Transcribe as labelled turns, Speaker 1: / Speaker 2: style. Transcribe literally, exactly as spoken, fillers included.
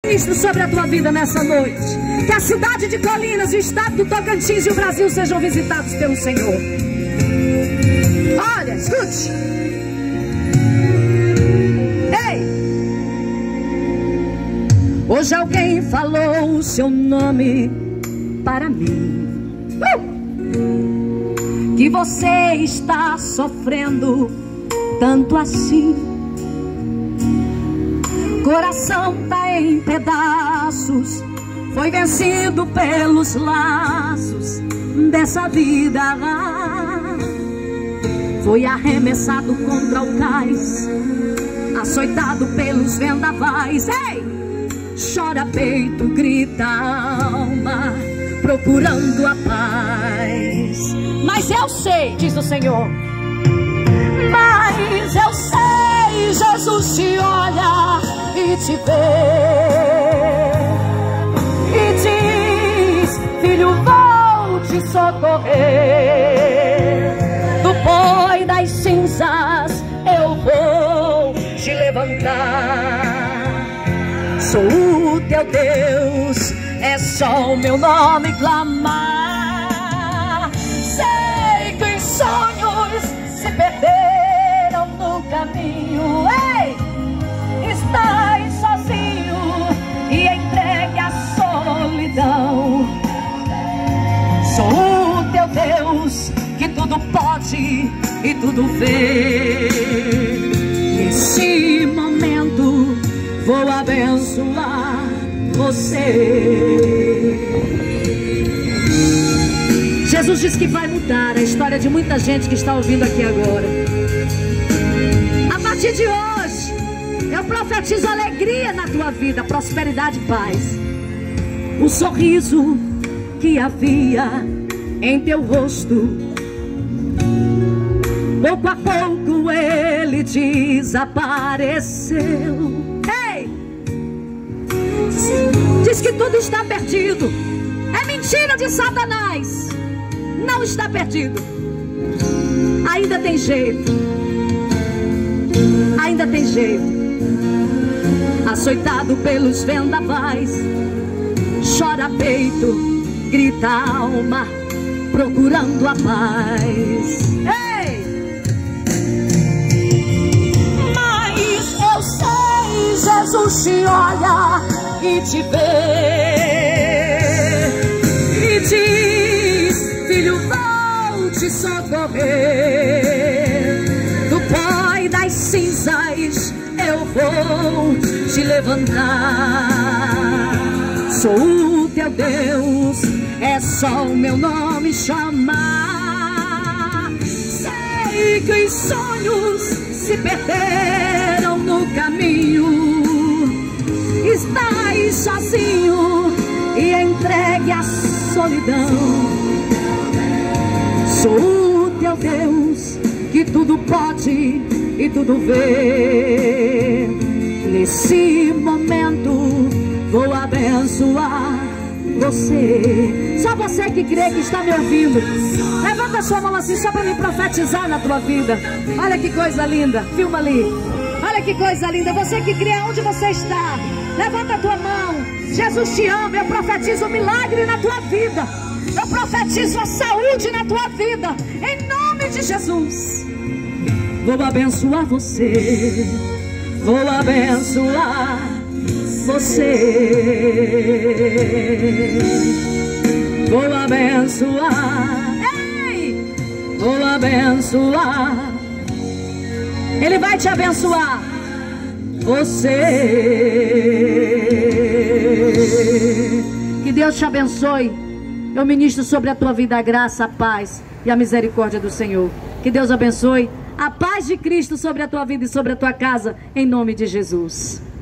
Speaker 1: Cristo sobre a tua vida nessa noite. Que a cidade de Colinas, o estado do Tocantins e o Brasil sejam visitados pelo Senhor. Olha, escute. Ei! Hoje alguém falou o seu nome para mim. Uh! Que você está sofrendo tanto assim. Coração tá em pedaços, foi vencido pelos laços dessa vida. Foi arremessado contra o cais, açoitado pelos vendavais. Ei! Chora peito, grita alma, procurando a paz. Mas eu sei, diz o Senhor, mas eu sei, Jesus te olha e te vê e diz: filho, vou te socorrer. Do pó e das cinzas eu vou te levantar. Sou o teu Deus, é só o meu nome clamar. Sei que os sonhos se perderam no caminho. Ei! Estás sozinho e entregue à solidão. Sou o teu Deus que tudo pode e tudo vê. Nesse momento vou abençoar você. Jesus diz que vai mudar a história de muita gente que está ouvindo aqui agora. A partir de hoje eu profetizo alegria na tua vida, prosperidade e paz. O sorriso que havia em teu rosto, pouco a pouco ele desapareceu. Ei! Diz que tudo está perdido. É mentira de Satanás. Não está perdido. Ainda tem jeito. Ainda tem jeito. Açoitado pelos vendavais, chora peito, grita alma, procurando a paz. Ei! Mas eu sei, Jesus te olha e te vê e diz: filho, vou te socorrer. Do pó e das cinzas eu vou te levantar. Sou o teu Deus, é só o meu nome chamar. Sei que os sonhos se perderam no caminho. Estás sozinho e entregue à solidão. Sou o teu Deus que tudo pode e tudo vê. Nesse momento vou abençoar você. Só você que crê, que está me ouvindo, levanta a sua mão assim só para me profetizar na tua vida. Olha que coisa linda, filma ali. Olha que coisa linda, você que crê onde você está, levanta a tua mão. Jesus te ama, eu profetizo um milagre na tua vida. Eu profetizo a saúde na tua vida, em nome de Jesus. Vou abençoar você, vou abençoar você, vou abençoar, ei, vou abençoar. Ele vai te abençoar, você. Que Deus te abençoe. Eu ministro sobre a tua vida a graça, a paz e a misericórdia do Senhor. Que Deus abençoe a paz de Cristo sobre a tua vida e sobre a tua casa, em nome de Jesus.